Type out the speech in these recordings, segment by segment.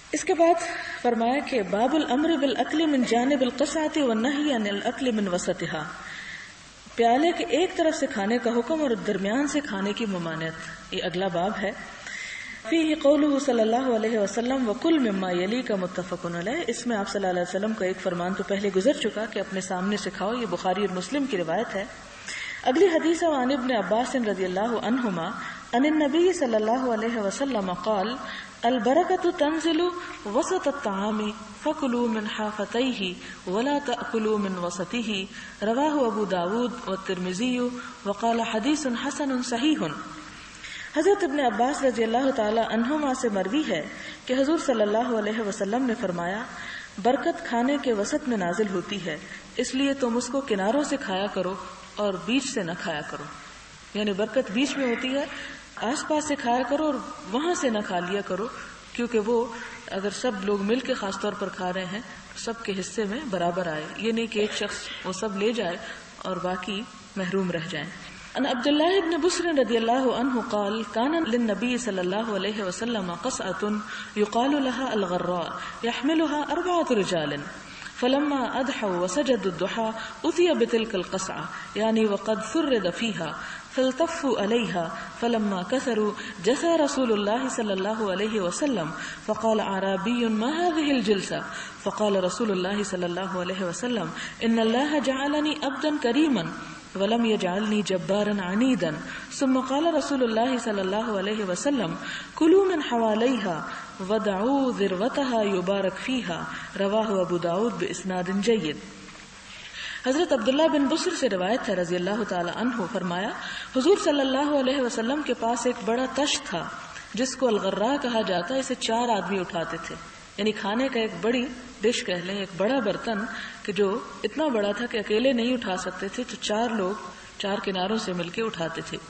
اس کے بعد فرمایا کہ باب الامر بالاکل من جانب القصعة والنهی عن الاکل من وسطها، پیالے کے ایک طرف سے کھانے کا حکم اور درمیان سے کھانے کی ممانعت. یہ اگلا باب ہے. فیہ قولہ صلی اللہ علیہ وسلم وکل مما یلیک متفق علیہ. اس میں آپ صلی اللہ علیہ وسلم کا ایک فرمان تو پہلے گزر چکا کہ اپنے سامنے سے کھاؤ. یہ بخاری اور مسلم کی روایت ہے. اگلی حدیث عن ابن عباس رضی اللہ عنہما عن النبی صلی اللہ علیہ وسلم قال البرکۃ تنزل وسط الطعام فکلوا من حافتیہ ولا تأکلوا من وسطہ. رواہ ابو داود والترمذی وقال حدیث حسن صحیح. حضرت ابن عباس رضی اللہ تعالی عنہما سے مروی ہے کہ حضور صلی اللہ علیہ وسلم نے فرمایا برکت کھانے کے وسط میں نازل ہوتی ہے، اس لیے تم اس کو کناروں سے کھایا کرو اور بیچ سے نہ کھایا کرو. یعنی برکت بیچ میں ہوتی ہے، آس پاس سے کھایا کرو اور وہاں سے نہ کھا لیا کرو، کیونکہ وہ اگر سب لوگ مل کے خاص طور پر کھا رہے ہیں سب کے حصے میں برابر آئے. یہ نہیں کہ ایک شخص وہ سب لے جائے اور باقی محروم رہ جائیں. ان عبداللہ ابن بسر رضی اللہ عنہ قال کان للنبی صلی اللہ علیہ وسلم قصعة يقال لها الغراء يحملها 4 رجال فلما اضحوا وسجدوا الضحى اتي بتلك القصعة يعني وقد فرد فيها فالتفوا عليها فلما كثروا جثى رسول الله صلى الله عليه وسلم فقال اعرابي ما هذه الجلسة فقال رسول الله صلى الله عليه وسلم ان الله جعلني عبدا كريما ولم يجعلني جبارا عنيدا. ثم قال رسول الله صلى الله عليه وسلم كلوا من حواليها ودعوا ذروتها يبارك فيها. رواه ابو داود باسناد جيد. حضرت عبداللہ بن بسر سے روایت ہے رضی اللہ تعالی عنہ، فرمایا حضور صلی اللہ علیہ وسلم کے پاس ایک بڑا تشت تھا جس کو الغراء کہا جاتا ہے. اسے 4 آدمی اٹھاتے تھے، یعنی کھانے کا ایک بڑی ڈش کہہ لیں، ایک بڑا برتن کہ جو اتنا بڑا تھا کہ اکیلے نہیں اٹھا سکتے تھے، تو 4 لوگ 4 کناروں سے مل کے اٹھاتے تھے.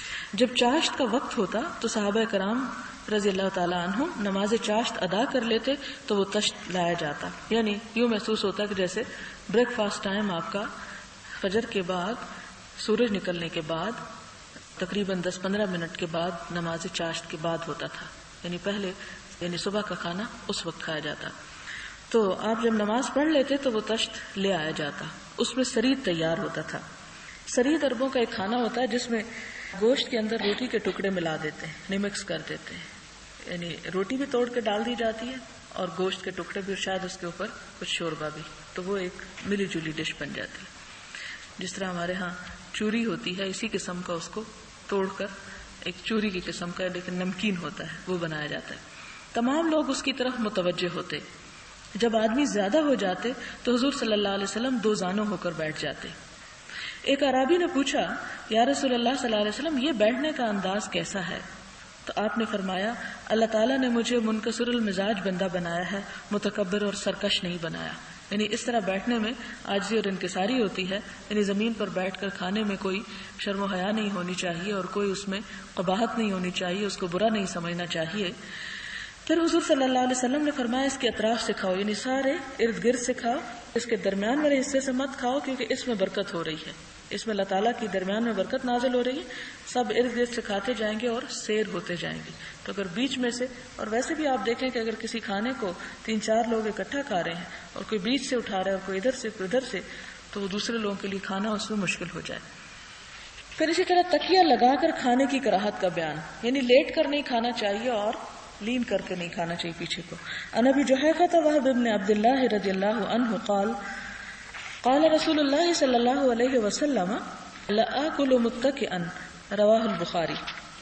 جب چاشت کا وقت ہوتا تو صحابہ کرام رضی اللہ تعالی عنہ نماز چاشت ادا کر لیتے تو وہ تشت لایا جاتا. یعنی یوں محسوس ہوتا کہ جیسے بریک فاسٹ ٹائم آپ کا فجر کے بعد سورج نکلنے کے بعد تقریباً 10-15 منٹ کے بعد نماز چاشت کے بعد ہوتا تھا. یعنی پہلے یعنی صبح کا کھانا اس وقت کھایا جاتا. تو آپ جب نماز پڑھ لیتے تو وہ تشت لے آیا جاتا. اس میں سرید تیار ہوتا تھا. سرید عربوں کا ایک کھانا ہوتا ہے جس میں گوشت کے اندر روٹی کے ٹکڑے ملا دیتے ہیں، مکس کر دیتے ہیں. یعنی روٹی بھی توڑ کے ڈال دی جاتی ہے اور گوشت کے ٹکڑے بھی، اور شاید اس کے اوپر کچھ شوربہ بھی. تو وہ ایک ملی جلی ڈش بن جاتی ہے. جس طرح ہمارے ہاں چوری ہوتی ہے، اسی قسم کا اس کو توڑ کر ایک چوری کی قسم کا لیکن نمکین ہوتا ہے وہ بنایا جاتا ہے. تمام لوگ اس کی طرف متوجہ ہوتے. جب آدمی زیادہ ہو جاتے تو حضور صلی اللہ علیہ وسلم 2 زانوں ہو کر بیٹھ جاتے. ایک اعرابی نے پوچھا یا رسول اللہ صلی اللہ علیہ وسلم یہ بیٹھنے کا انداز کیسا ہے؟ تو آپ نے فرمایا اللہ تعالیٰ نے مجھے منکسر المزاج بندہ بنایا ہے، متکبر اور سرکش نہیں بنایا. یعنی اس طرح بیٹھنے میں عاجزی اور انکساری ہوتی ہے. یعنی زمین پر بیٹھ کر کھانے میں کوئی شرم و حیا نہیں ہونی چاہیے اور کوئی اس میں قباحت نہیں ہونی چاہیے، اس کو برا نہیں سمجھنا چاہیے. پھر حضور صلی اللہ علیہ وسلم نے فرمایا اس کے اطراف سے کھاؤ، یعنی سارے ارد گرد سے کھاؤ، اس کے درمیان والے حصے سے مت کھاؤ کیونکہ اس میں برکت ہو رہی ہے، اس میں اللہ تعالیٰ کی درمیان میں برکت نازل ہو رہی ہے. سب ارد گرد سے کھاتے جائیں گے اور سیر ہوتے جائیں گے. تو اگر بیچ میں سے، اور ویسے بھی آپ دیکھیں کہ اگر کسی کھانے کو 3-4 لوگ اکٹھا کھا رہے ہیں اور کوئی بیچ سے اٹھا رہا ہے اور کوئی ادھر سے کوئی ادھر سے، تو وہ دوسرے لوگوں کے لیے کھانا اس میں مشکل ہو جائے. پھر اسی طرح تکیہ لگا کر کھانے کی کراہت کا بیان، یعنی لیٹ کر نہیں کھانا چاہیے اور لین کر کے نہیں کھانا چاہیے پیچھے کو. عن ابی جحیفہ وہب بن عبد اللہ رضی اللہ عنہ قال قال رسول اللہ صلی اللہ علیہ وسلم لآکل متکئا. رواہ البخاری.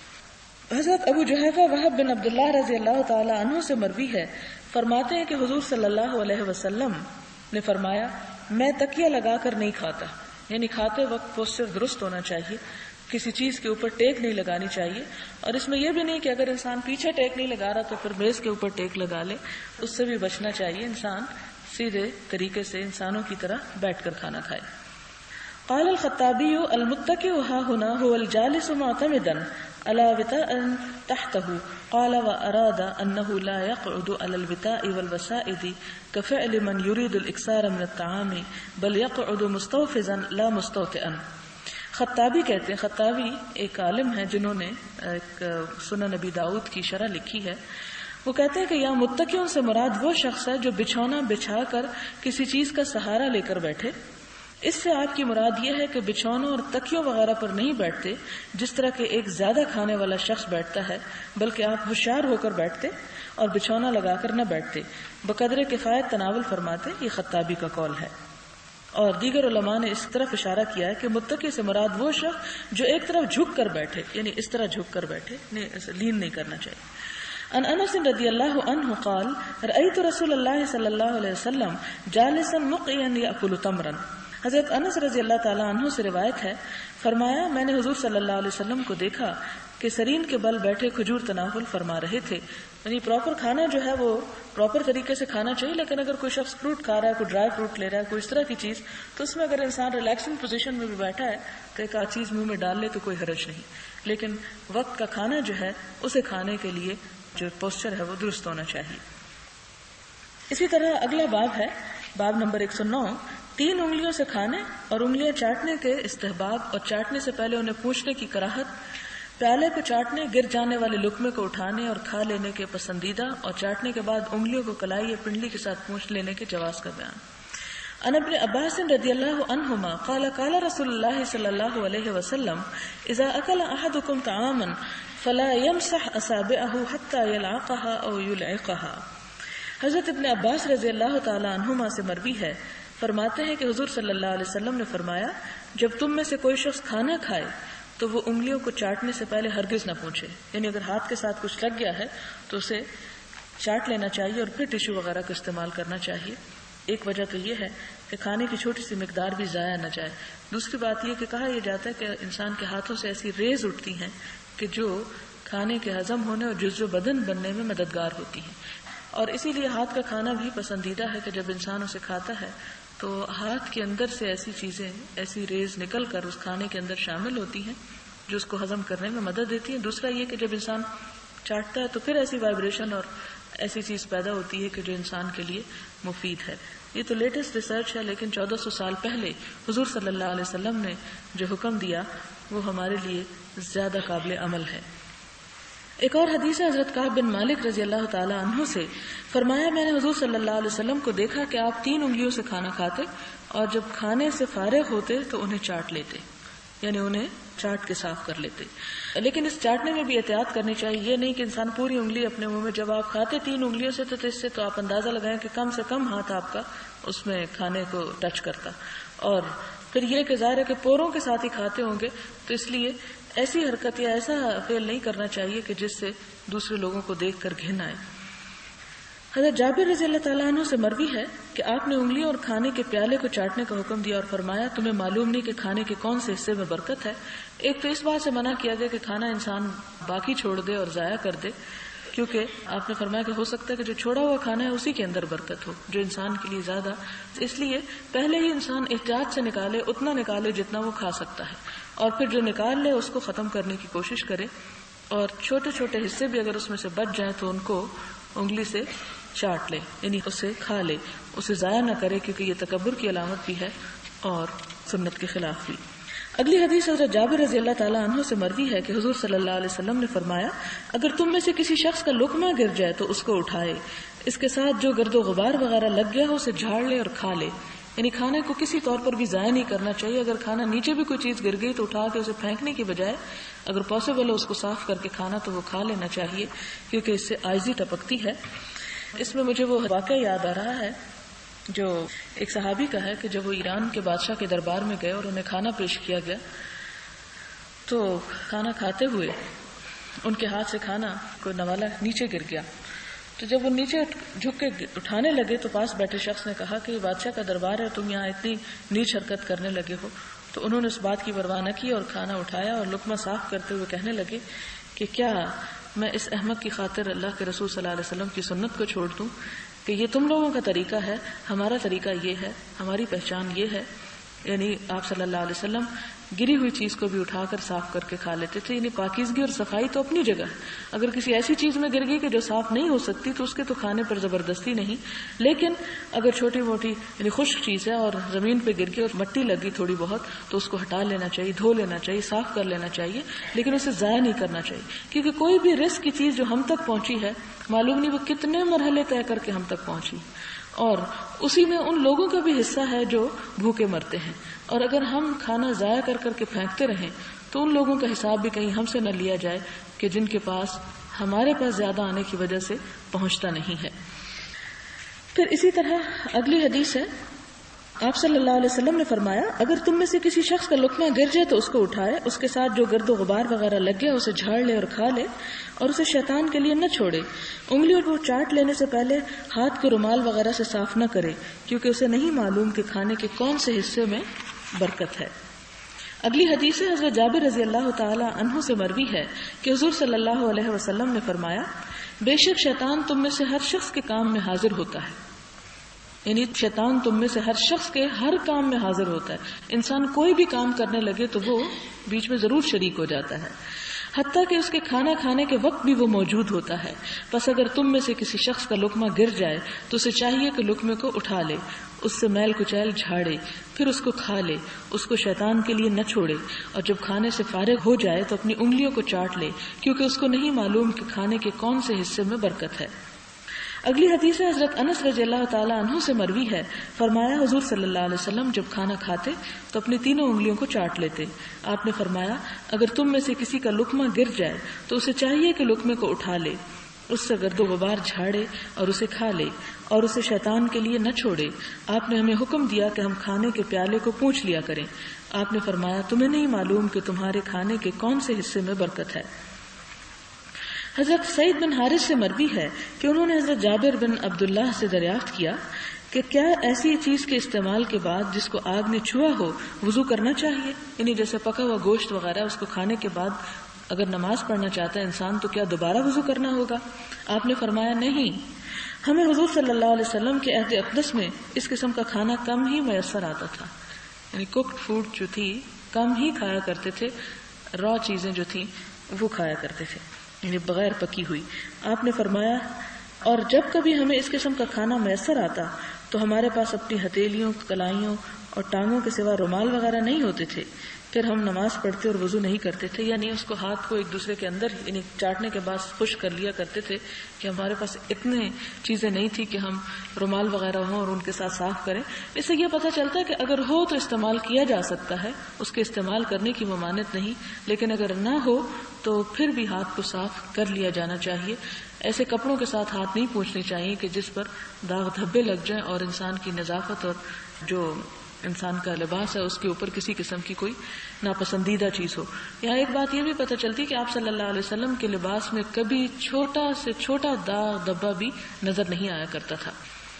حضرت ابو جحیفہ وہب بن عبد اللہ رضی اللہ تعالی عنہ سے مروی ہے، فرماتے ہیں کہ حضور صلی اللہ علیہ وسلم نے فرمایا میں تکیہ لگا کر نہیں کھاتا. یعنی کھاتے وقت پوسچر درست ہونا چاہیے، کسی چیز کے اوپر ٹیک نہیں لگانی چاہیے. اور اس میں یہ بھی نہیں کہ اگر انسان پیچھے ٹیک نہیں لگا رہا تو پھر میز کے اوپر ٹیک لگا لے، اس سے بھی بچنا چاہیے. انسان سیدھے طریقے سے انسانوں کی طرح بیٹھ کر کھانا کھائے. قال الخطابی المتکئ ها هنا هو الجالس معتمدا على وطاء تحته. قال واراد انه لا يقعد على الوطاء والوسائد كفعل من يريد الاكثار من الطعام بل يقعد مستوفزا لا مستوطئا. خطابی کہتے ہیں، خطابی ایک عالم ہے جنہوں نے ایک سنن نبی داؤد کی شرح لکھی ہے. وہ کہتے ہیں کہ یہاں متکیوں سے مراد وہ شخص ہے جو بچھونا بچھا کر کسی چیز کا سہارا لے کر بیٹھے. اس سے آپ کی مراد یہ ہے کہ بچھونوں اور تکیوں وغیرہ پر نہیں بیٹھتے جس طرح کہ ایک زیادہ کھانے والا شخص بیٹھتا ہے، بلکہ آپ ہوشیار ہو کر بیٹھتے اور بچھونا لگا کر نہ بیٹھتے، بقدر کفایت تناول فرماتے. یہ خطابی کا قول ہے. اور دیگر علماء نے اس طرف اشارہ کیا ہے کہ متکی سے مراد وہ شخص جو ایک طرف جھک کر بیٹھے، یعنی اس طرح جھک کر بیٹھے، لین نہیں کرنا چاہیے. ان انس رضی اللہ عنہ قال رأیت رسول اللہ صلی اللہ علیہ وسلم جالسا مقعیا یأکل تمرا. حضرت انس رضی اللہ تعالی عنہ سے روایت ہے، فرمایا میں نے حضور صلی اللہ علیہ وسلم کو دیکھا کہ سرین کے بل بیٹھے کھجور تناول فرما رہے تھے. یعنی پراپر کھانا جو ہے وہ پراپر طریقے سے کھانا چاہیے، لیکن اگر کوئی شخص فروٹ کھا رہا ہے، کوئی ڈرائی فروٹ لے رہا ہے، کوئی اس طرح کی چیز، تو اس میں اگر انسان ریلیکسنگ پوزیشن میں بھی بیٹھا ہے تو ایک آدھ چیز منہ میں ڈال لے تو کوئی حرج نہیں. لیکن وقت کا کھانا جو ہے اسے کھانے کے لیے جو پوسچر ہے وہ درست ہونا چاہیے. اسی طرح اگلا باب ہے، باب نمبر 109، 3 انگلیوں سے کھانے اور انگلیاں چاٹنے کے استحباب اور چاٹنے سے پہلے انہیں پوچھنے کی کراہت، پیالے کو چاٹنے، گر جانے والے لقمے کو اٹھانے اور کھا لینے کے پسندیدہ، اور چاٹنے کے بعد انگلیوں کو کلائی یا پنڈلی کے ساتھ پوچھ لینے کے جواز کا بیان. عن ابن عباس رضی اللہ عنہما قال قال رسول اللہ صلی اللہ علیہ وسلم اذا اکل احدکم طعاما فلا يمسح اصابعه حتى يلعقها او يلعقها. حضرت ابن عباس رضی اللہ تعالی عنہما سے مروی ہے، فرماتے ہیں کہ حضور صلی اللہ علیہ وسلم نے فرمایا جب تم میں سے کوئی شخص کھانا کھائے تو وہ انگلیوں کو چاٹنے سے پہلے ہرگز نہ پوچھے. یعنی اگر ہاتھ کے ساتھ کچھ لگ گیا ہے تو اسے چاٹ لینا چاہیے اور پھر ٹشو وغیرہ کا استعمال کرنا چاہیے. ایک وجہ تو یہ ہے کہ کھانے کی چھوٹی سی مقدار بھی ضائع نہ جائے. دوسری بات یہ کہ کہا یہ جاتا ہے کہ انسان کے ہاتھوں سے ایسی ریز اٹھتی ہیں کہ جو کھانے کے ہضم ہونے اور جزو بدن بننے میں مددگار ہوتی ہیں، اور اسی لیے ہاتھ کا کھانا بھی پسندیدہ ہے کہ جب انسان اسے کھاتا ہے تو ہاتھ کے اندر سے ایسی چیزیں، ایسی ریز نکل کر اس کھانے کے اندر شامل ہوتی ہیں جو اس کو ہضم کرنے میں مدد دیتی ہیں. دوسرا یہ کہ جب انسان چاٹتا ہے تو پھر ایسی وائبریشن اور ایسی چیز پیدا ہوتی ہے کہ جو انسان کے لیے مفید ہے. یہ تو لیٹسٹ ریسرچ ہے، لیکن 1400 سال پہلے حضور صلی اللہ علیہ وسلم نے جو حکم دیا وہ ہمارے لیے زیادہ قابل عمل ہے. ایک اور حدیث ہے حضرت کعب بن مالک رضی اللہ تعالی عنہ سے، فرمایا میں نے حضور صلی اللہ علیہ وسلم کو دیکھا کہ آپ 3 انگلیوں سے کھانا کھاتے اور جب کھانے سے فارغ ہوتے تو انہیں چاٹ لیتے، یعنی انہیں چاٹ کے صاف کر لیتے. لیکن اس چاٹنے میں بھی احتیاط کرنی چاہیے. یہ نہیں کہ انسان پوری انگلی اپنے منہ میں، جب آپ کھاتے 3 انگلیوں سے تو اس سے تو آپ اندازہ لگائیں کہ کم سے کم ہاتھ آپ کا اس میں کھانے کو ٹچ کرتا. اور پھر یہ کہ ظاہر ہے کہ پوروں کے ساتھ ہی کھاتے ہوں گے، تو اس لیے ایسی حرکت یا ایسا فعل نہیں کرنا چاہیے کہ جس سے دوسرے لوگوں کو دیکھ کر گھن آئے. حضرت جابر رضی اللہ تعالیٰ عنہ سے مروی ہے کہ آپ نے انگلیوں اور کھانے کے پیالے کو چاٹنے کا حکم دیا اور فرمایا تمہیں معلوم نہیں کہ کھانے کے کون سے حصے میں برکت ہے. ایک تو اس بات سے منع کیا گیا کہ کھانا انسان باقی چھوڑ دے اور ضائع کر دے، کیونکہ آپ نے فرمایا کہ ہو سکتا ہے کہ جو چھوڑا ہوا کھانا ہے اسی کے اندر برکت ہو جو انسان کے لیے زیادہ. اس لیے پہلے ہی انسان احتیاط سے نکالے، اتنا نکالے جتنا وہ کھا سکتا ہے، اور پھر جو نکال لے اس کو ختم کرنے کی کوشش کرے. اور چھوٹے چھوٹے حصے بھی اگر اس میں سے بچ جائیں تو ان کو انگلی سے چاٹ لے، یعنی اسے کھا لے، اسے ضائع نہ کرے، کیونکہ یہ تکبر کی علامت بھی ہے اور سنت کے خلاف بھی. اگلی حدیث حضرت جابر رضی اللہ تعالیٰ عنہ سے مروی ہے کہ حضور صلی اللہ علیہ وسلم نے فرمایا اگر تم میں سے کسی شخص کا لقمہ گر جائے تو اس کو اٹھائے، اس کے ساتھ جو گرد و غبار وغیرہ لگ گیا ہو اسے جھاڑ لے اور کھا لے. یعنی کھانے کو کسی طور پر بھی ضائع نہیں کرنا چاہیے. اگر کھانا نیچے بھی کوئی چیز گر گئی تو اٹھا کے اسے پھینکنے کی بجائے اگر پاسبل ہو اس کو صاف کر کے کھانا تو وہ کھا لینا چاہیے، کیونکہ اس سے عاجزی ٹپکتی ہے. اس میں مجھے وہ واقعہ یاد آ رہا ہے جو ایک صحابی کا ہے کہ جب وہ ایران کے بادشاہ کے دربار میں گئے اور انہیں کھانا پیش کیا گیا تو کھانا کھاتے ہوئے ان کے ہاتھ سے کھانا کوئی نوالا نیچے گر گیا. تو جب وہ نیچے جھک کے اٹھانے لگے تو پاس بیٹھے شخص نے کہا کہ یہ بادشاہ کا دربار ہے، تم یہاں اتنی نیچ حرکت کرنے لگے ہو. تو انہوں نے اس بات کی پرواہ نہ کی اور کھانا اٹھایا اور لقمہ صاف کرتے ہوئے کہنے لگے کہ کیا میں اس احمد کی خاطر اللہ کے رسول صلی اللہ علیہ وسلم کی سنت کو چھوڑ دوں کہ یہ تم لوگوں کا طریقہ ہے، ہمارا طریقہ یہ ہے، ہماری پہچان یہ ہے. یعنی آپ صلی اللہ علیہ وسلم گری ہوئی چیز کو بھی اٹھا کر صاف کر کے کھا لیتے تھے. یعنی پاکیزگی اور صفائی تو اپنی جگہ ہے. اگر کسی ایسی چیز میں گر گئی کہ جو صاف نہیں ہو سکتی تو اس کے تو کھانے پر زبردستی نہیں, لیکن اگر چھوٹی موٹی یعنی خشک چیز ہے اور زمین پہ گر گئی اور مٹی لگی تھوڑی بہت تو اس کو ہٹا لینا چاہیے, دھو لینا چاہیے, صاف کر لینا چاہیے, لیکن اسے ضائع نہیں کرنا چاہیے. کیونکہ کوئی بھی رزق کی چیز جو ہم تک پہنچی ہے معلوم نہیں وہ کتنے مرحلے طے کر کے ہم تک پہنچی, اور اسی میں ان لوگوں کا بھی حصہ ہے جو بھوکے مرتے ہیں. اور اگر ہم کھانا ضائع کر کر کے پھینکتے رہیں تو ان لوگوں کا حساب بھی کہیں ہم سے نہ لیا جائے کہ جن کے پاس ہمارے پاس زیادہ آنے کی وجہ سے پہنچتا نہیں ہے. پھر اسی طرح اگلی حدیث ہے, آپ صلی اللہ علیہ وسلم نے فرمایا اگر تم میں سے کسی شخص کا لقمہ گر جائے تو اس کو اٹھائے, اس کے ساتھ جو گرد و غبار وغیرہ لگ گیا اسے جھاڑ لے اور کھا لے, اور اسے شیطان کے لیے نہ چھوڑے. انگلیوں کو چاٹ لینے سے پہلے ہاتھ کو رومال وغیرہ سے صاف نہ کرے, کیونکہ اسے نہیں معلوم کہ کھانے کے کون سے حصے میں برکت ہے. اگلی حدیث ہے حضرت جابر رضی اللہ تعالی عنہ سے مروی ہے کہ حضور صلی اللہ علیہ وسلم نے فرمایا بے شک شیطان تم میں سے ہر شخص کے کام میں حاضر ہوتا ہے. یعنی شیطان تم میں سے ہر شخص کے ہر کام میں حاضر ہوتا ہے. انسان کوئی بھی کام کرنے لگے تو وہ بیچ میں ضرور شریک ہو جاتا ہے, حتیٰ کہ اس کے کھانا کھانے کے وقت بھی وہ موجود ہوتا ہے. بس اگر تم میں سے کسی شخص کا لقمہ گر جائے تو اسے چاہیے کہ لقمے کو اٹھا لے, اس سے میل کچیل جھاڑے, پھر اس کو کھا لے, اس کو شیطان کے لیے نہ چھوڑے, اور جب کھانے سے فارغ ہو جائے تو اپنی انگلیوں کو چاٹ لے, کیونکہ اس کو نہیں معلوم کہ کھانے کے کون سے حصے میں برکت ہے. اگلی حدیث حضرت انس رضی اللہ تعالی عنہ سے مروی ہے, فرمایا حضور صلی اللہ علیہ وسلم جب کھانا کھاتے تو اپنی تینوں انگلیوں کو چاٹ لیتے. آپ نے فرمایا اگر تم میں سے کسی کا لقمہ گر جائے تو اسے چاہیے کہ لقمے کو اٹھا لے, اس سے گرد و غبار جھاڑے اور اسے کھا لے, اور اسے شیطان کے لیے نہ چھوڑے. آپ نے ہمیں حکم دیا کہ ہم کھانے کے پیالے کو پونچھ لیا کریں. آپ نے فرمایا تمہیں نہیں معلوم کہ تمہارے کھانے کے کون سے حصے میں برکت ہے. حضرت سعید بن حارث سے مروی ہے کہ انہوں نے حضرت جابر بن عبداللہ سے دریافت کیا کہ کیا ایسی چیز کے استعمال کے بعد جس کو آگ نے چھوا ہو وضو کرنا چاہیے, یعنی جیسے پکا ہوا گوشت وغیرہ اس کو کھانے کے بعد اگر نماز پڑھنا چاہتا ہے انسان تو کیا دوبارہ وضو کرنا ہوگا؟ آپ نے فرمایا نہیں, ہمیں حضور صلی اللہ علیہ وسلم کے عہد اقدس میں اس قسم کا کھانا کم ہی میسر آتا تھا. یعنی کوکڈ فوڈ جو تھی کم ہی کھایا کرتے تھے, را چیزیں جو تھیں وہ کھایا کرتے تھے, یعنی بغیر پکی ہوئی. آپ نے فرمایا اور جب کبھی ہمیں اس قسم کا کھانا میسر آتا تو ہمارے پاس اپنی ہتھیلیوں, کلائیوں اور ٹانگوں کے سوا رومال وغیرہ نہیں ہوتے تھے, پھر ہم نماز پڑھتے اور وضو نہیں کرتے تھے. یعنی اس کو ہاتھ کو ایک دوسرے کے اندر یعنی چاٹنے کے بعد خشک کر لیا کرتے تھے کہ ہمارے پاس اتنے چیزیں نہیں تھی کہ ہم رومال وغیرہ ہوں اور ان کے ساتھ صاف کریں. اس سے یہ پتہ چلتا ہے کہ اگر ہو تو استعمال کیا جا سکتا ہے, اس کے استعمال کرنے کی ممانعت نہیں, لیکن اگر نہ ہو تو پھر بھی ہاتھ کو صاف کر لیا جانا چاہیے. ایسے کپڑوں کے ساتھ ہاتھ نہیں پوچھنے چاہیے کہ جس پر داغ دھبے لگ جائیں اور انسان کی نظافت اور جو انسان کا لباس ہے اس کے اوپر کسی قسم کی کوئی ناپسندیدہ چیز ہو. یہاں ایک بات یہ بھی پتہ چلتی کہ آپ صلی اللہ علیہ وسلم کے لباس میں کبھی چھوٹا سے چھوٹا داغ دھبا بھی نظر نہیں آیا کرتا تھا.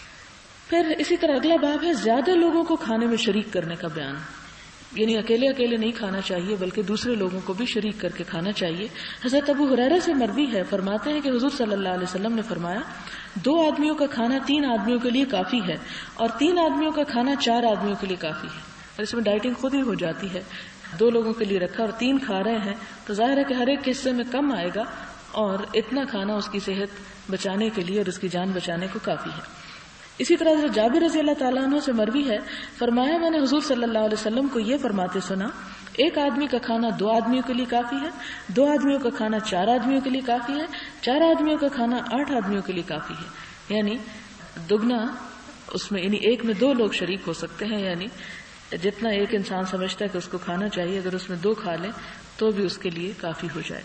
پھر اسی طرح اگلا باب ہے زیادہ لوگوں کو کھانے میں شریک کرنے کا بیان. یعنی اکیلے اکیلے نہیں کھانا چاہیے بلکہ دوسرے لوگوں کو بھی شریک کر کے کھانا چاہیے. حضرت ابو ہریرہ سے مروی ہے, فرماتے ہیں کہ حضور صلی اللہ علیہ وسلم نے فرمایا 2 آدمیوں کا کھانا 3 آدمیوں کے لیے کافی ہے, اور 3 آدمیوں کا کھانا 4 آدمیوں کے لیے کافی ہے. اور اس میں ڈائٹنگ خود ہی ہو جاتی ہے. 2 لوگوں کے لیے رکھا اور 3 کھا رہے ہیں تو ظاہر ہے کہ ہر ایک حصے میں کم آئے گا, اور اتنا کھانا اس کی صحت بچانے کے لیے اور اس کی جان بچانے کو کافی ہے. اسی طرح حضرت جابر رضی اللہ تعالیٰ عنہ سے مروی ہے, فرمایا میں نے حضور صلی اللہ علیہ وسلم کو یہ فرماتے سنا 1 آدمی کا کھانا 2 آدمیوں کے لیے کافی ہے, 2 آدمیوں کا کھانا 4 آدمیوں کے لیے کافی ہے, 4 آدمیوں کا کھانا 8 آدمیوں کے لیے کافی ہے. یعنی دگنا اس میں, یعنی ایک میں 2 لوگ شریک ہو سکتے ہیں. یعنی جتنا ایک انسان سمجھتا ہے کہ اس کو کھانا چاہیے اگر اس میں 2 کھا لیں تو بھی اس کے لیے کافی ہو جائے.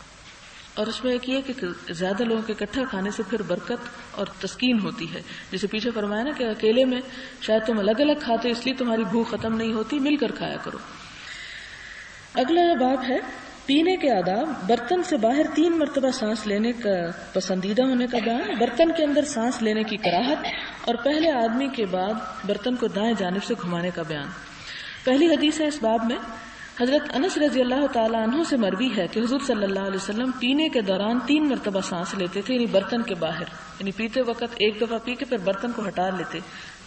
اور اس میں ایک یہ کہ زیادہ لوگوں کے اکٹھا کھانے سے پھر برکت اور تسکین ہوتی ہے. جسے پیچھے فرمایا نا کہ اکیلے میں شاید تم الگ الگ کھاتے اس لیے تمہاری بھوک ختم نہیں ہوتی, مل کر کھایا کرو. اگلا باب ہے پینے کے آداب. برتن سے باہر 3 مرتبہ سانس لینے کا پسندیدہ ہونے کا بیان. برتن کے اندر سانس لینے کی کراہت, اور پہلے آدمی کے بعد برتن کو دائیں جانب سے گھمانے کا بیان. پہلی حدیث ہے اس باب میں حضرت انس رضی اللہ تعالی عنہ سے مروی ہے کہ حضور صلی اللہ علیہ وسلم پینے کے دوران 3 مرتبہ سانس لیتے تھے, یعنی برتن کے باہر, یعنی پیتے وقت 1 دفعہ پی کے پھر برتن کو ہٹا لیتے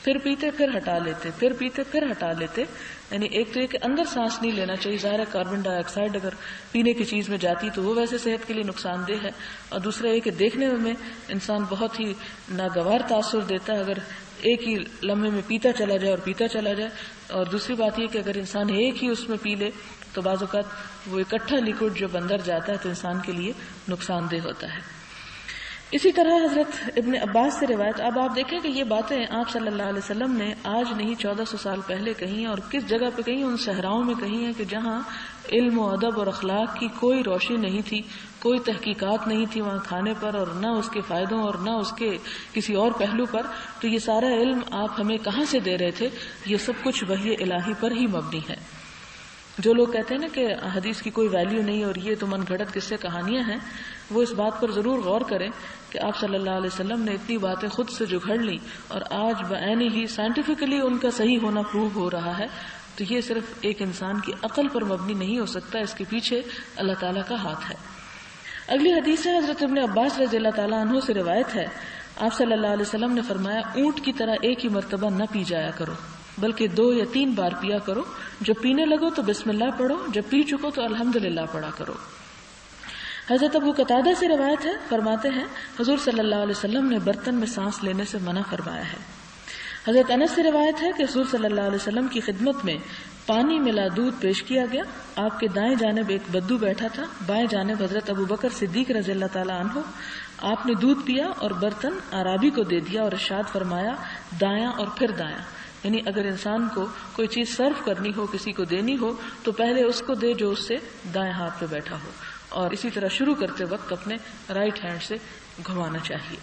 پھر پیتے پھر ہٹا لیتے، پھر پیتے پھر ہٹا لیتے. یعنی ایک تو یہ کہ اندر سانس نہیں لینا چاہیے، ظاہر ہے کاربن ڈائی آکسائڈ اگر پینے کی چیز میں جاتی تو وہ ویسے صحت کے لیے نقصان دہ ہے. اور دوسرا یہ کہ دیکھنے میں انسان بہت ہی ناگوار تاثر دیتا ہے اگر ایک ہی لمحے میں پیتا چلا جائے اور پیتا چلا جائے. اور دوسری بات یہ کہ اگر انسان ایک ہی اس میں پی لے تو بعض اوقات وہ اکٹھا لیکوڈ جب اندر جاتا ہے تو انسان کے لیے نقصان دہ ہوتا ہے. اسی طرح حضرت ابن عباس سے روایت. اب آپ دیکھیں کہ یہ باتیں آپ صلی اللہ علیہ وسلم نے آج نہیں 1400 سال پہلے کہی، اور کس جگہ پہ کہی؟ ان صحراؤں میں کہی ہیں کہ جہاں علم و ادب اور اخلاق کی کوئی روشنی نہیں تھی، کوئی تحقیقات نہیں تھی وہاں کھانے پر، اور نہ اس کے فائدوں اور نہ اس کے کسی اور پہلو پر. تو یہ سارا علم آپ ہمیں کہاں سے دے رہے تھے؟ یہ سب کچھ وحی الہی پر ہی مبنی ہے. جو لوگ کہتے ہیں نا کہ حدیث کی کوئی ویلیو نہیں اور یہ تو من گھڑت قصے کہانیاں ہیں، وہ اس بات پر ضرور غور کریں کہ آپ صلی اللہ علیہ وسلم نے اتنی باتیں خود سے جو گھڑ لی اور آج بعینی ہی سائنٹیفکلی ان کا صحیح ہونا پروو ہو رہا ہے. تو یہ صرف ایک انسان کی عقل پر مبنی نہیں ہو سکتا، اس کے پیچھے اللہ تعالیٰ کا ہاتھ ہے. اگلی حدیث ہے حضرت ابن عباس رضی اللہ تعالیٰ عنہ سے روایت ہے. آپ صلی اللہ علیہ وسلم نے فرمایا اونٹ کی طرح ایک ہی مرتبہ نہ پی جایا کرو، بلکہ 2 یا 3 بار پیا کرو. جب پینے لگو تو بسم اللہ پڑھو، جب پی چکو تو الحمدللہ پڑھا کرو. حضرت ابو قتادہ سے روایت ہے، فرماتے ہیں حضور صلی اللہ علیہ وسلم نے برتن میں سانس لینے سے منع فرمایا ہے. حضرت انس سے روایت ہے کہ حضور صلی اللہ علیہ وسلم کی خدمت میں پانی ملا دودھ پیش کیا گیا. آپ کے دائیں جانب ایک بدو بیٹھا تھا، بائیں جانب حضرت ابو بکر صدیق رضی اللہ تعالیٰ عنہ. آپ نے دودھ پیا اور برتن عرابی کو دے دیا اور ارشاد فرمایا دایاں اور پھر دایاں. یعنی اگر انسان کو کوئی چیز سرو کرنی ہو، کسی کو دینی ہو، تو پہلے اس کو دے جو اس سے دائیں ہاتھ پہ بیٹھا ہو، اور اسی طرح شروع کرتے وقت اپنے رائٹ ہینڈ سے گھمانا چاہیے.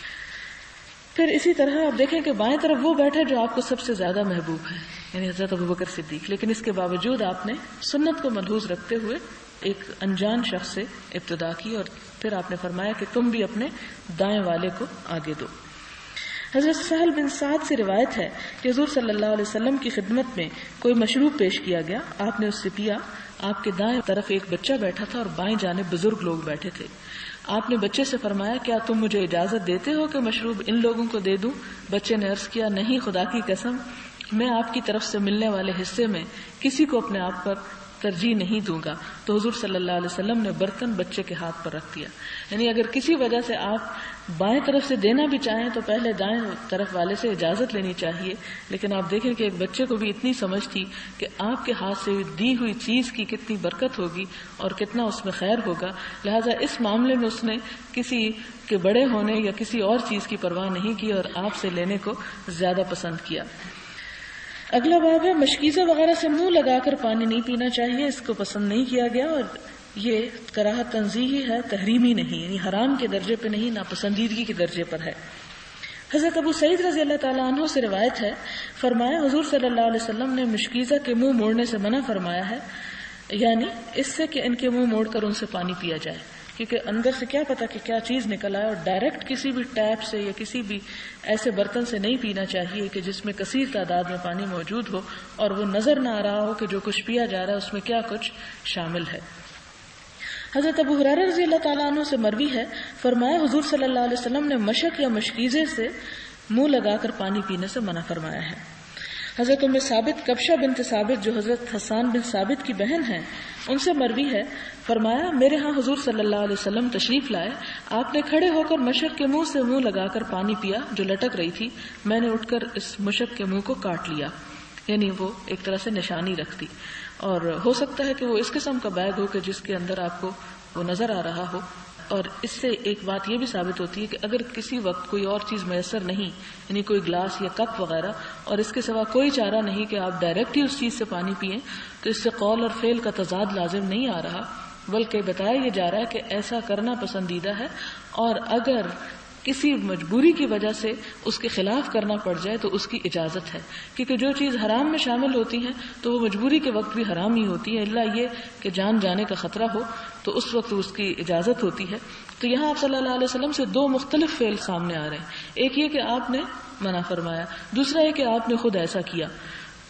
پھر اسی طرح آپ دیکھیں کہ بائیں طرف وہ بیٹھے جو آپ کو سب سے زیادہ محبوب ہے، یعنی حضرت ابو بکر صدیق. لیکن اس کے باوجود آپ نے سنت کو ملحوظ رکھتے ہوئے ایک انجان شخص سے ابتدا کی، اور پھر آپ نے فرمایا کہ تم بھی اپنے دائیں والے کو آگے دو. حضرت سہل بن سعد سے روایت ہے کہ حضور صلی اللہ علیہ وسلم کی خدمت میں کوئی مشروب پیش کیا گیا، آپ نے اس سے پیا. آپ کے دائیں طرف ایک بچہ بیٹھا تھا اور بائیں جانب بزرگ لوگ بیٹھے تھے. آپ نے بچے سے فرمایا کیا تم مجھے اجازت دیتے ہو کہ مشروب ان لوگوں کو دے دوں؟ بچے نے عرض کیا نہیں، خدا کی قسم میں آپ کی طرف سے ملنے والے حصے میں کسی کو اپنے آپ پر ترجیح نہیں دوں گا. تو حضور صلی اللہ علیہ وسلم نے برتن بچے کے ہاتھ پر رکھ دیا. یعنی اگر کسی وجہ سے آپ بائیں طرف سے دینا بھی چاہیں تو پہلے دائیں طرف والے سے اجازت لینی چاہیے. لیکن آپ دیکھیں کہ ایک بچے کو بھی اتنی سمجھ تھی کہ آپ کے ہاتھ سے دی ہوئی چیز کی کتنی برکت ہوگی اور کتنا اس میں خیر ہوگا. لہٰذا اس معاملے میں اس نے کسی کے بڑے ہونے یا کسی اور چیز کی پرواہ نہیں کی اور آپ سے لینے کو زیادہ پسند کیا. اگلا باب ہے مشکیزہ وغیرہ سے منہ لگا کر پانی نہیں پینا چاہیے، اس کو پسند نہیں کیا گیا، اور یہ کراہت تنزیہی ہے، تحریمی نہیں، یعنی حرام کے درجے پہ نہیں، ناپسندیدگی کے درجے پر ہے. حضرت ابو سعید رضی اللہ تعالیٰ عنہ سے روایت ہے، فرمایا حضور صلی اللہ علیہ وسلم نے مشکیزہ کے منہ موڑنے سے منع فرمایا ہے، یعنی اس سے کہ ان کے منہ موڑ کر ان سے پانی پیا جائے، کیونکہ اندر سے کیا پتا کہ کیا چیز نکل آئے. اور ڈائریکٹ کسی بھی ٹیپ سے یا کسی بھی ایسے برتن سے نہیں پینا چاہیے کہ جس میں کثیر تعداد میں پانی موجود ہو اور وہ نظر نہ آ رہا ہو کہ جو کچھ پیا جا رہا ہے اس میں کیا کچھ شامل ہے. حضرت ابو ہریرہ رضی اللہ تعالیٰ عنہ سے مروی ہے، فرمایا حضور صلی اللہ علیہ وسلم نے مشک یا مشکیزے سے منہ لگا کر پانی پینے سے منع فرمایا ہے. حضرت ام ثابت کبشہ بنت ثابت جو حضرت حسان بن ثابت کی بہن ہیں، ان سے مروی ہے، فرمایا میرے ہاں حضور صلی اللہ علیہ وسلم تشریف لائے، آپ نے کھڑے ہو کر مشک کے منہ سے منہ لگا کر پانی پیا جو لٹک رہی تھی. میں نے اٹھ کر اس مشک کے منہ کو کاٹ لیا، یعنی وہ ایک طرح سے نشانی رکھتی. اور ہو سکتا ہے کہ وہ اس قسم کا بیگ ہو کہ جس کے اندر آپ کو وہ نظر آ رہا ہو. اور اس سے ایک بات یہ بھی ثابت ہوتی ہے کہ اگر کسی وقت کوئی اور چیز میسر نہیں، یعنی کوئی گلاس یا کپ وغیرہ، اور اس کے سوا کوئی چارہ نہیں کہ آپ ڈائریکٹ ہی اس چیز سے پانی پئیں، تو اس سے قول اور فعل کا تضاد لازم نہیں آ رہا، بلکہ بتایا یہ جا رہا ہے کہ ایسا کرنا پسندیدہ ہے. اور اگر کسی مجبوری کی وجہ سے اس کے خلاف کرنا پڑ جائے تو اس کی اجازت ہے، کیونکہ جو چیز حرام میں شامل ہوتی ہیں تو وہ مجبوری کے وقت بھی حرام ہی ہوتی ہے، الا یہ کہ جان جانے کا خطرہ ہو تو اس وقت اس کی اجازت ہوتی ہے. تو یہاں آپ صلی اللہ علیہ وسلم سے 2 مختلف فعل سامنے آ رہے ہیں، ایک یہ کہ آپ نے منع فرمایا، دوسرا یہ کہ آپ نے خود ایسا کیا.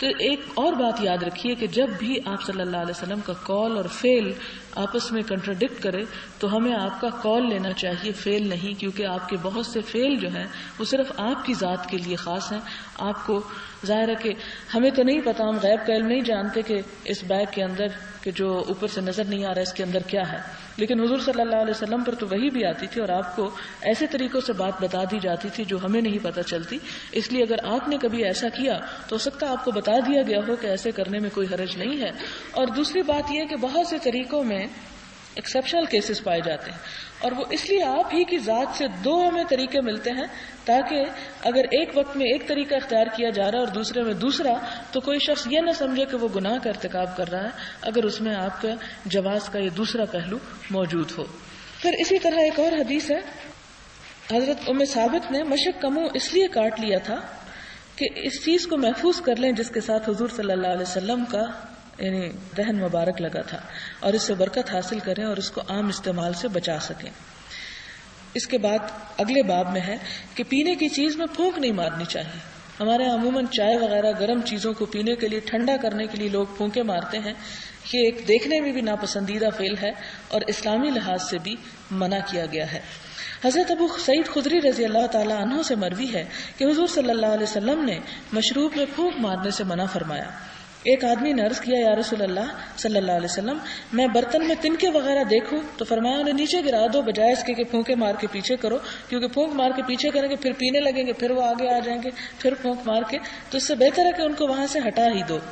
تو ایک اور بات یاد رکھیے کہ جب بھی آپ صلی اللہ علیہ وسلم کا قول اور فعل آپس میں کنٹراڈکٹ کرے تو ہمیں آپ کا قول لینا چاہیے، فعل نہیں، کیونکہ آپ کے بہت سے فعل جو ہیں وہ صرف آپ کی ذات کے لیے خاص ہیں. آپ کو ظاہر ہے کہ ہمیں تو نہیں پتا، ہم غیب کا علم نہیں جانتے کہ اس بیگ کے اندر کہ جو اوپر سے نظر نہیں آ رہا اس کے اندر کیا ہے، لیکن حضور صلی اللہ علیہ وسلم پر تو وحی بھی آتی تھی اور آپ کو ایسے طریقوں سے بات بتا دی جاتی تھی جو ہمیں نہیں پتہ چلتی. اس لیے اگر آپ نے کبھی ایسا کیا تو ہو سکتا ہے آپ کو بتا دیا گیا ہو کہ ایسے کرنے میں کوئی حرج نہیں ہے. اور دوسری بات یہ کہ بہت سے طریقوں میں ایکسیپشنل کیسز پائے جاتے ہیں، اور وہ اس لیے آپ ہی کی ذات سے دو ہمیں طریقے ملتے ہیں تاکہ اگر ایک وقت میں ایک طریقہ اختیار کیا جا رہا ہے اور دوسرے میں دوسرا تو کوئی شخص یہ نہ سمجھے کہ وہ گناہ کا ارتکاب کر رہا ہے اگر اس میں آپ کا جواز کا یہ دوسرا پہلو موجود ہو. پھر اسی طرح ایک اور حدیث ہے، حضرت ام ثابت نے مشک کا منہ اس لیے کاٹ لیا تھا کہ اس چیز کو محفوظ کر لیں جس کے ساتھ حضور صلی اللہ علیہ وسلم کا یعنی دہن مبارک لگا تھا، اور اس سے برکت حاصل کریں اور اس کو عام استعمال سے بچا سکیں. اس کے بعد اگلے باب میں ہے کہ پینے کی چیز میں پھونک نہیں مارنی چاہیے. ہمارے عموماً چائے وغیرہ گرم چیزوں کو پینے کے لیے ٹھنڈا کرنے کے لیے لوگ پھونکے مارتے ہیں. یہ ایک دیکھنے میں بھی ناپسندیدہ فعل ہے اور اسلامی لحاظ سے بھی منع کیا گیا ہے. حضرت ابو سعید خدری رضی اللہ تعالی عنہ سے مروی ہے کہ حضور صلی اللہ علیہ وسلم نے مشروب میں پھونک مارنے سے منع فرمایا. ایک آدمی نے عرض کیا، یا رسول اللہ صلی اللہ علیہ وسلم، میں برتن میں تنکے وغیرہ دیکھوں تو فرمایا انہیں نیچے گرا دو، بجائے اس کے کہ پھونکے مار کے پیچھے کرو، کیونکہ پھونک مار کے پیچھے کریں گے پھر پینے لگیں گے، پھر وہ آگے آ جائیں گے، پھر پھونک مار کے، تو اس سے بہتر ہے کہ ان کو وہاں سے ہٹا ہی دو.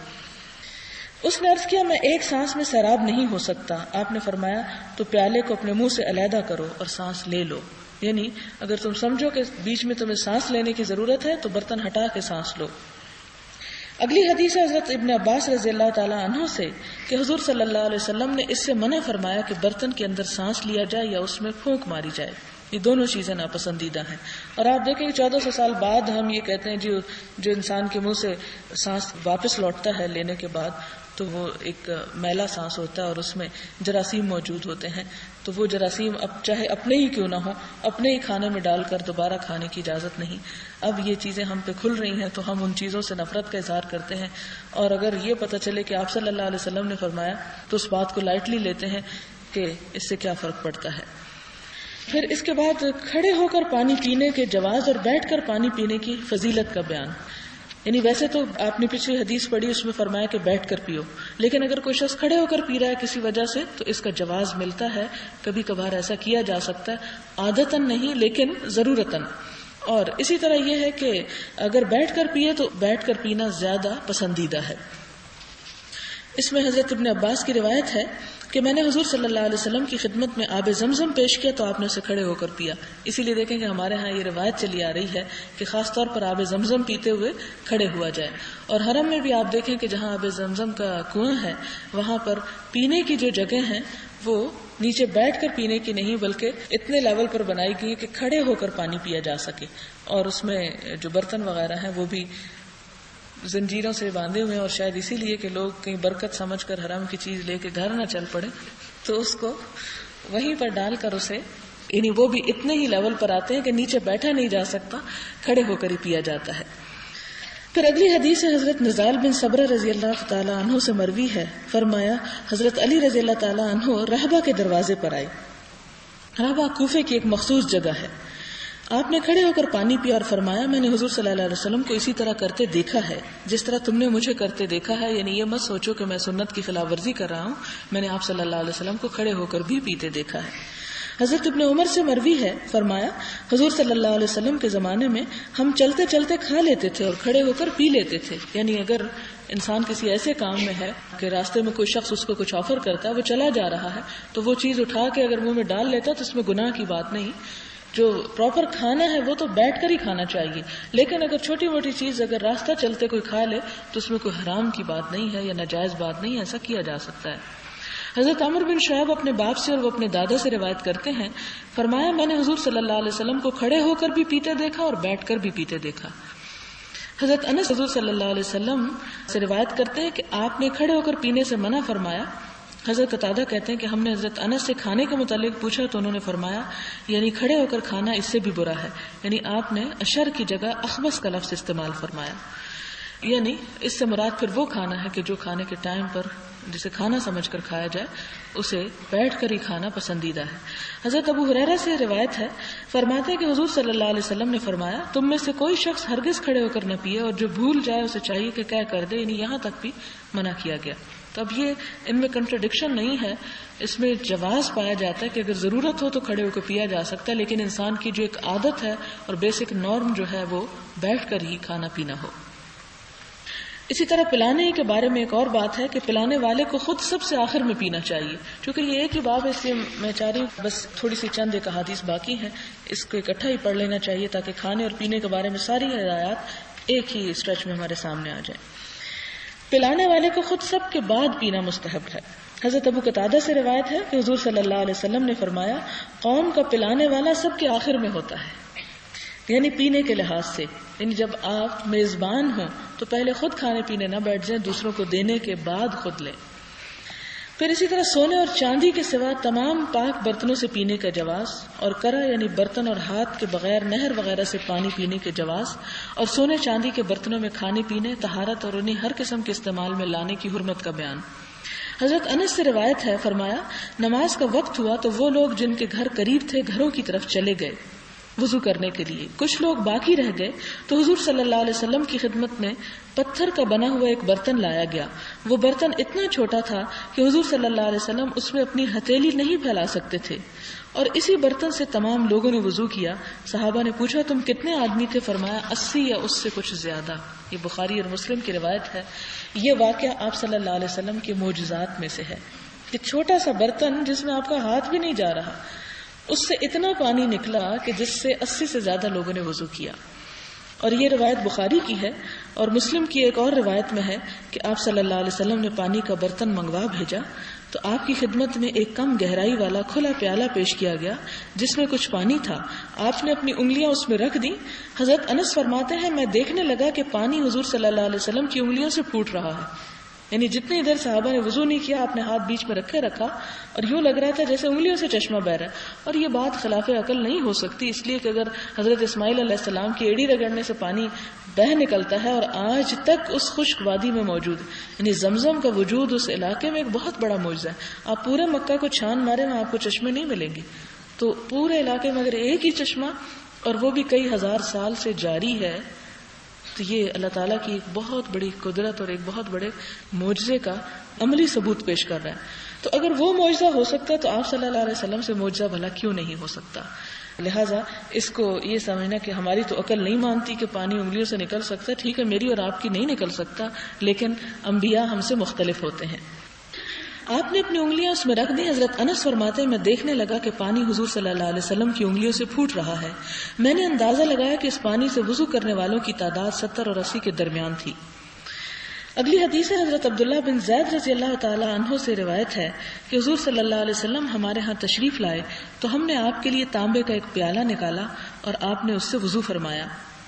اس نے عرض کیا، میں ایک سانس میں سیراب نہیں ہو سکتا. آپ نے فرمایا تو پیالے کو اپنے منہ سے علیحدہ کرو اور سانس لے لو. یعنی اگر تم سمجھو کہ بیچ میں تمہیں سانس لینے کی ضرورت ہے تو برتن ہٹا کے سانس لو. اگلی حدیث ہے حضرت ابن عباس رضی اللہ تعالی عنہ سے کہ حضور صلی اللہ علیہ وسلم نے اس سے منع فرمایا کہ برتن کے اندر سانس لیا جائے یا اس میں پھونک ماری جائے. یہ دونوں چیزیں ناپسندیدہ ہیں. اور آپ دیکھیں کہ 1400 سال بعد ہم یہ کہتے ہیں جو انسان کے منہ سے سانس واپس لوٹتا ہے لینے کے بعد تو وہ ایک میلا سانس ہوتا ہے اور اس میں جراثیم موجود ہوتے ہیں، تو وہ جراثیم اب چاہے اپنے ہی کیوں نہ ہو اپنے ہی کھانے میں ڈال کر دوبارہ کھانے کی اجازت نہیں. اب یہ چیزیں ہم پہ کھل رہی ہیں تو ہم ان چیزوں سے نفرت کا اظہار کرتے ہیں، اور اگر یہ پتہ چلے کہ آپ صلی اللہ علیہ وسلم نے فرمایا تو اس بات کو لائٹلی لیتے ہیں کہ اس سے کیا فرق پڑتا ہے. پھر اس کے بعد کھڑے ہو کر پانی پینے کے جواز اور بیٹھ کر پانی پینے کی فضیلت کا بیان. یعنی ویسے تو آپ نے پچھلی حدیث پڑھی، اس میں فرمایا کہ بیٹھ کر پیو، لیکن اگر کوئی شخص کھڑے ہو کر پی رہا ہے کسی وجہ سے تو اس کا جواز ملتا ہے. کبھی کبھار ایسا کیا جا سکتا ہے، عادتاً نہیں لیکن ضرورتاً. اور اسی طرح یہ ہے کہ اگر بیٹھ کر پیے تو بیٹھ کر پینا زیادہ پسندیدہ ہے. اس میں حضرت ابن عباس کی روایت ہے کہ میں نے حضور صلی اللہ علیہ وسلم کی خدمت میں آب زمزم پیش کیا تو آپ نے اسے کھڑے ہو کر پیا. اسی لیے دیکھیں کہ ہمارے ہاں یہ روایت چلی آ رہی ہے کہ خاص طور پر آب زمزم پیتے ہوئے کھڑے ہوا جائے. اور حرم میں بھی آپ دیکھیں کہ جہاں آب زمزم کا کنواں ہے وہاں پر پینے کی جو جگہ ہیں وہ نیچے بیٹھ کر پینے کی نہیں بلکہ اتنے لیول پر بنائی گئی کہ کھڑے ہو کر پانی پیا جا سکے. اور اس میں جو برتن وغیرہ ہیں وہ بھی زنجیروں سے باندھے ہوئے ہیں، اور شاید اسی لیے کہ لوگ کہیں برکت سمجھ کر حرام کی چیز لے کے گھر نہ چل پڑے تو اس کو وہیں پر ڈال کر اسے یعنی وہ بھی اتنے ہی لیول پر آتے ہیں کہ نیچے بیٹھا نہیں جا سکتا، کھڑے ہو کر ہی پیا جاتا ہے. پھر اگلی حدیث ہے حضرت نزال بن صبرہ رضی اللہ تعالی عنہ سے مروی ہے. فرمایا حضرت علی رضی اللہ تعالی عنہ رہبہ کے دروازے پر آئے. رہبہ کوفے کی ایک مخصوص جگہ ہے. آپ نے کھڑے ہو کر پانی پیا اور فرمایا میں نے حضور صلی اللہ علیہ وسلم کو اسی طرح کرتے دیکھا ہے جس طرح تم نے مجھے کرتے دیکھا ہے. یعنی یہ مت سوچو کہ میں سنت کی خلاف ورزی کر رہا ہوں، میں نے آپ صلی اللہ علیہ وسلم کو کھڑے ہو کر بھی پیتے دیکھا ہے. حضرت ابن عمر سے مروی ہے، فرمایا حضور صلی اللہ علیہ وسلم کے زمانے میں ہم چلتے چلتے کھا لیتے تھے اور کھڑے ہو کر پی لیتے تھے. یعنی اگر انسان کسی ایسے کام میں ہے کہ راستے میں کوئی شخص اس کو کچھ آفر کرتا ہے، وہ چلا جا رہا ہے تو وہ چیز اٹھا کے اگر منہ میں ڈال لیتا تو اس میں گناہ کی بات نہیں. جو پراپر کھانا ہے وہ تو بیٹھ کر ہی کھانا چاہیے، لیکن اگر چھوٹی موٹی چیز اگر راستہ چلتے کوئی کھا لے تو اس میں کوئی حرام کی بات نہیں ہے یا ناجائز بات نہیں ہے، ایسا کیا جا سکتا ہے. حضرت عمر بن شعیب اپنے باپ سے اور وہ اپنے دادا سے روایت کرتے ہیں، فرمایا میں نے حضور صلی اللہ علیہ وسلم کو کھڑے ہو کر بھی پیتے دیکھا اور بیٹھ کر بھی پیتے دیکھا. حضرت انس حضور صلی اللہ علیہ وسلم سے روایت کرتے ہیں کہ آپ نے کھڑے ہو کر پینے سے منع فرمایا. حضرت قتادہ کہتے ہیں کہ ہم نے حضرت انس سے کھانے کے متعلق پوچھا تو انہوں نے فرمایا یعنی کھڑے ہو کر کھانا اس سے بھی برا ہے. یعنی آپ نے اشر کی جگہ اخبث کا لفظ استعمال فرمایا. یعنی اس سے مراد پھر وہ کھانا ہے کہ جو کھانے کے ٹائم پر جسے کھانا سمجھ کر کھایا جائے اسے بیٹھ کر ہی کھانا پسندیدہ ہے. حضرت ابو ہریرہ سے روایت ہے، فرماتے ہیں کہ حضور صلی اللہ علیہ وسلم نے فرمایا، تم میں سے کوئی شخص ہرگز کھڑے ہو کر نہ پیے، اور جو بھول جائے اسے چاہیے کہ کیا کر دے، یعنی یہاں تک بھی منع کیا گیا. تو اب یہ ان میں کنٹرڈکشن نہیں ہے، اس میں جواز پایا جاتا ہے کہ اگر ضرورت ہو تو کھڑے ہو کے پیا جا سکتا ہے، لیکن انسان کی جو ایک عادت ہے اور بیسک نارم جو ہے وہ بیٹھ کر ہی کھانا پینا ہو. اسی طرح پلانے کے بارے میں ایک اور بات ہے کہ پلانے والے کو خود سب سے آخر میں پینا چاہیے. چونکہ یہ ایک ہی باب ہے، اس لیے میں چاہ رہی ہوں بس تھوڑی سی چند ایک احادیث باقی ہیں، اس کو اکٹھا ہی پڑھ لینا چاہیے تاکہ کھانے اور پینے کے بارے میں ساری ہدایات ایک ہی اسٹریچ میں ہمارے سامنے آ جائیں. پلانے والے کو خود سب کے بعد پینا مستحب ہے. حضرت ابو قتادہ سے روایت ہے کہ حضور صلی اللہ علیہ وسلم نے فرمایا، قوم کا پلانے والا سب کے آخر میں ہوتا ہے. یعنی پینے کے لحاظ سے، یعنی جب آپ میزبان ہوں تو پہلے خود کھانے پینے نہ بیٹھ جائیں، دوسروں کو دینے کے بعد خود لیں. پھر اسی طرح سونے اور چاندی کے سوا تمام پاک برتنوں سے پینے کا جواز، اور کرا یعنی برتن اور ہاتھ کے بغیر نہر وغیرہ سے پانی پینے کے جواز، اور سونے چاندی کے برتنوں میں کھانے پینے، طہارت اور انہیں ہر قسم کے استعمال میں لانے کی حرمت کا بیان. حضرت انس سے روایت ہے، فرمایا نماز کا وقت ہوا تو وہ لوگ جن کے گھر قریب تھے گھروں کی طرف چلے گئے وضو کرنے کے لیے. کچھ لوگ باقی رہ گئے تو حضور صلی اللہ علیہ وسلم کی خدمت میں پتھر کا بنا ہوا ایک برتن لایا گیا. وہ برتن اتنا چھوٹا تھا کہ حضور صلی اللہ علیہ وسلم اس میں اپنی ہتھیلی نہیں پھیلا سکتے تھے، اور اسی برتن سے تمام لوگوں نے وضو کیا. صحابہ نے پوچھا تم کتنے آدمی تھے؟ فرمایا 80 یا اس سے کچھ زیادہ. یہ بخاری اور مسلم کی روایت ہے. یہ واقعہ آپ صلی اللہ علیہ وسلم کے معجزات میں سے ہے کہ چھوٹا سا برتن جس میں آپ کا ہاتھ بھی نہیں جا رہا، اس سے اتنا پانی نکلا کہ جس سے 80 سے زیادہ لوگوں نے وضو کیا. اور یہ روایت بخاری کی ہے. اور مسلم کی ایک اور روایت میں ہے کہ آپ صلی اللہ علیہ وسلم نے پانی کا برتن منگوا بھیجا تو آپ کی خدمت میں ایک کم گہرائی والا کھلا پیالہ پیش کیا گیا جس میں کچھ پانی تھا. آپ نے اپنی انگلیاں اس میں رکھ دی. حضرت انس فرماتے ہیں میں دیکھنے لگا کہ پانی حضور صلی اللہ علیہ وسلم کی انگلیوں سے پھوٹ رہا ہے. یعنی جتنی دیر صحابہ نے وضو نہیں کیا، آپ نے ہاتھ بیچ میں رکھا اور یوں لگ رہا تھا جیسے انگلیوں سے چشمہ بہ رہا ہے. اور یہ بات خلاف عقل نہیں ہو سکتی، اس لیے کہ اگر حضرت اسماعیل علیہ السلام کی ایڑی رگڑنے سے پانی بہ نکلتا ہے اور آج تک اس خشک وادی میں موجود ہے، یعنی زمزم کا وجود اس علاقے میں ایک بہت بڑا معجزہ ہے. آپ پورے مکہ کو چھان مارے میں آپ کو چشمے نہیں ملیں گے. تو پورے علاقے میں اگر ایک ہی چشمہ اور وہ بھی کئی ہزار سال سے جاری ہے تو یہ اللہ تعالیٰ کی ایک بہت بڑی قدرت اور ایک بہت بڑے معجزے کا عملی ثبوت پیش کر رہا ہے. تو اگر وہ معجزہ ہو سکتا ہے تو آپ صلی اللہ علیہ وسلم سے معجزہ بھلا کیوں نہیں ہو سکتا؟ لہٰذا اس کو یہ سمجھنا کہ ہماری تو عقل نہیں مانتی کہ پانی انگلیوں سے نکل سکتا ہے. ٹھیک ہے، میری اور آپ کی نہیں نکل سکتا، لیکن انبیاء ہم سے مختلف ہوتے ہیں. آپ نے اپنی انگلیاں اس میں رکھ دی. حضرت انس فرماتے ہیں میں دیکھنے لگا کہ پانی حضور صلی اللہ علیہ وسلم کی انگلیوں سے پھوٹ رہا ہے. میں نے اندازہ لگایا کہ اس پانی سے وضو کرنے والوں کی تعداد 70 اور 80 کے درمیان تھی. اگلی حدیث حضرت عبداللہ بن زید رضی اللہ تعالی عنہ سے روایت ہے کہ حضور صلی اللہ علیہ وسلم ہمارے ہاں تشریف لائے تو ہم نے آپ کے لیے تانبے کا ایک پیالہ نکالا اور آپ نے اس سے وضو فرمایا.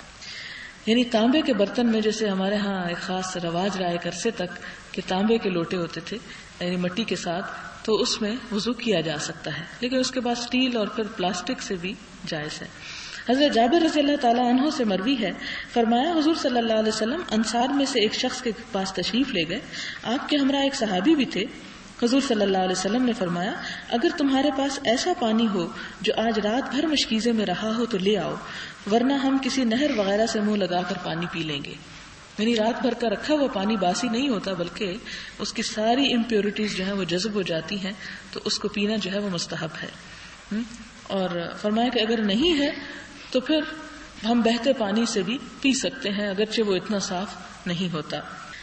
یعنی تانبے کے برتن میں جیسے ہمارے ہاں ایک خاص رواج رہا ایک عرصے تک کہ تانبے کے لوٹے ہوتے تھے یعنی مٹی کے ساتھ، تو اس میں وضو کیا جا سکتا ہے، لیکن اس کے بعد اسٹیل اور پھر پلاسٹک سے بھی جائز ہے. حضرت جابر رضی اللہ تعالیٰ عنہ سے مروی ہے، فرمایا حضور صلی اللہ علیہ وسلم انصار میں سے ایک شخص کے پاس تشریف لے گئے. آپ کے ہمراہ ایک صحابی بھی تھے. حضور صلی اللہ علیہ وسلم نے فرمایا اگر تمہارے پاس ایسا پانی ہو جو آج رات بھر مشکیزے میں رہا ہو تو لے آؤ، ورنہ ہم کسی نہر وغیرہ سے منہ لگا کر پانی پی لیں گے. یعنی رات بھر کا رکھا ہوا پانی باسی نہیں ہوتا، بلکہ اس کی ساری امپیورٹیز جو ہیں وہ جذب ہو جاتی ہیں، تو اس کو پینا جو ہے وہ مستحب ہے. اور فرمایا کہ اگر نہیں ہے تو پھر ہم بہتے پانی سے بھی پی سکتے ہیں اگرچہ وہ اتنا صاف نہیں ہوتا.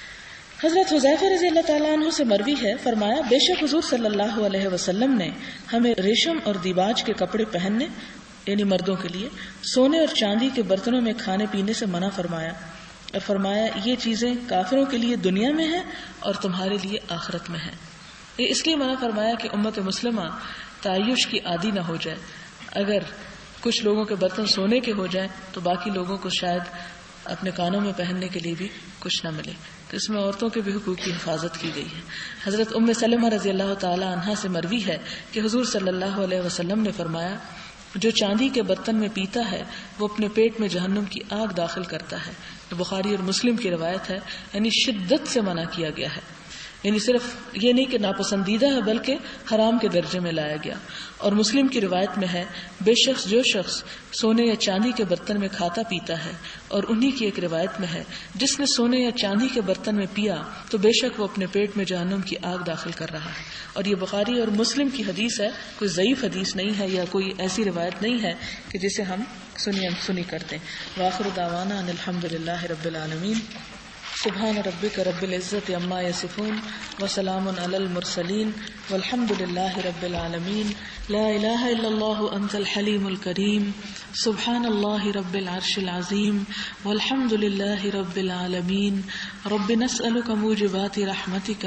حضرت حذیفہ رضی اللہ تعالیٰ عنہ سے مروی ہے، فرمایا بے شک حضور صلی اللہ علیہ وسلم نے ہمیں ریشم اور دیباج کے کپڑے پہننے یعنی مردوں کے لیے سونے اور چاندی کے برتنوں میں کھانے پینے سے منع فرمایا، اور فرمایا یہ چیزیں کافروں کے لیے دنیا میں ہیں اور تمہارے لیے آخرت میں ہیں. یہ اس لیے منع فرمایا کہ امت مسلمہ تعیش کی عادی نہ ہو جائے. اگر کچھ لوگوں کے برتن سونے کے ہو جائیں تو باقی لوگوں کو شاید اپنے کانوں میں پہننے کے لیے بھی کچھ نہ ملے. تو اس میں عورتوں کے بھی حقوق کی حفاظت کی گئی ہے. حضرت ام سلمہ رضی اللہ تعالی عنہا سے مروی ہے کہ حضور صلی اللہ علیہ وسلم نے فرمایا جو چاندی کے برتن میں پیتا ہے وہ اپنے پیٹ میں جہنم کی آگ داخل کرتا ہے. بخاری اور مسلم کی روایت ہے. یعنی شدت سے منع کیا گیا ہے. یعنی صرف یہ نہیں کہ ناپسندیدہ ہے بلکہ حرام کے درجے میں لایا گیا. اور مسلم کی روایت میں ہے بے شک جو شخص سونے یا چاندی کے برتن میں کھاتا پیتا ہے, اور انہی کی ایک روایت میں ہے جس نے سونے یا چاندی کے برتن میں پیا تو بے شک وہ اپنے پیٹ میں جہنم کی آگ داخل کر رہا ہے. اور یہ بخاری اور مسلم کی حدیث ہے, کوئی ضعیف حدیث نہیں ہے یا کوئی ایسی روایت نہیں ہے کہ جسے ہم سنی کرتے ہیں. وآخر دعوانا ان الحمدللہ رب العالمین. سبحان ربک رب العزت عما یصفون وسلام علی المرسلین والحمد للہ رب العالمین. لا الہ الا اللہ انت الحلیم الکریم. سبحان اللہ رب العرش العظیم والحمد للہ رب العالمین. رب نسألک موجبات رحمتک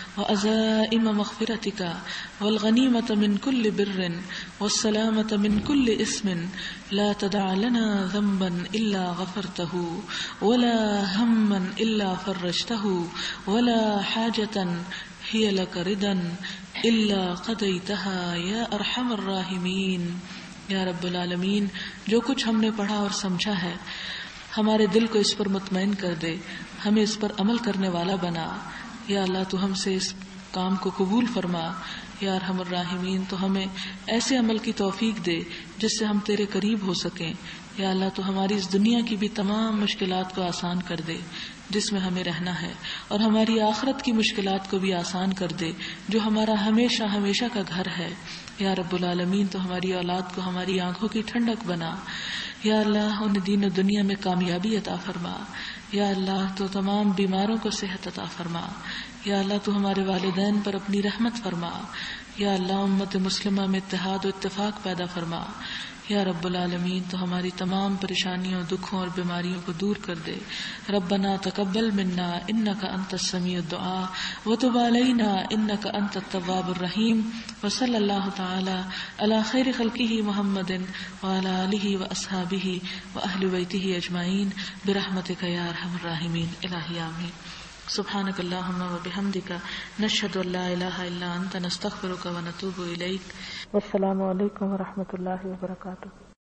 وعزائم مغفرتک والغنیمۃ من کل بر والسلامۃ من کل اسم لا تدع لنا ذنبا الا غفرته ولا ہما الا فرجته ولا حاجة هي لك ردا الا قضيتها یا ارحم الراحمین. یا رب العالمین, جو کچھ ہم نے پڑھا اور سمجھا ہے ہمارے دل کو اس پر مطمئن کر دے, ہمیں اس پر عمل کرنے والا بنا. یا اللہ تو ہم سے اس کام کو قبول فرما. یا ارحم الراحمین, تو ہمیں ایسے عمل کی توفیق دے جس سے ہم تیرے قریب ہو سکیں. یا اللہ تو ہماری اس دنیا کی بھی تمام مشکلات کو آسان کر دے جس میں ہمیں رہنا ہے, اور ہماری آخرت کی مشکلات کو بھی آسان کر دے جو ہمارا ہمیشہ ہمیشہ کا گھر ہے. یا رب العالمین, تو ہماری اولاد کو ہماری آنکھوں کی ٹھنڈک بنا. یا اللہ انہیں دین و دنیا میں کامیابی عطا فرما. یا اللہ تو تمام بیماروں کو صحت عطا فرما. یا اللہ تو ہمارے والدین پر اپنی رحمت فرما. یا اللہ امت مسلمہ میں اتحاد و اتفاق پیدا فرما. یا رب العالمین, تو ہماری تمام پریشانیوں, دکھوں اور بیماریوں کو دور کر دے. ربنا تقبل منا انک انت السمیع الدعاء وتب علینا انک انت التواب الرحیم. وصلی اللہ تعالی علی خیر خلقہ محمد وعلی آلہ واصحابہ واہل بیتہ اجمعین برحمتک یا ارحم الراحمین. الہی آمین. سبحانک اللہم وبحمدک نشہد ان لا الہ الا انت نستغفرک ونتوب الیک. والسلام علیکم ورحمۃ اللہ وبرکاتہ.